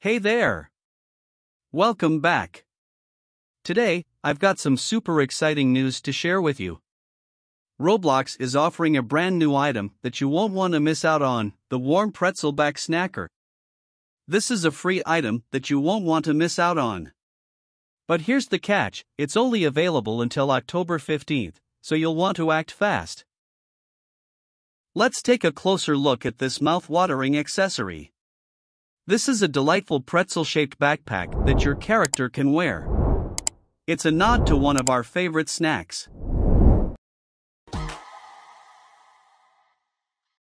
Hey there! Welcome back. Today, I've got some super exciting news to share with you. Roblox is offering a brand new item that you won't want to miss out on, the warm pretzel back snacker. This is a free item that you won't want to miss out on. But here's the catch, it's only available until October 15th, so you'll want to act fast. Let's take a closer look at this mouth-watering accessory. This is a delightful pretzel-shaped backpack that your character can wear. It's a nod to one of our favorite snacks,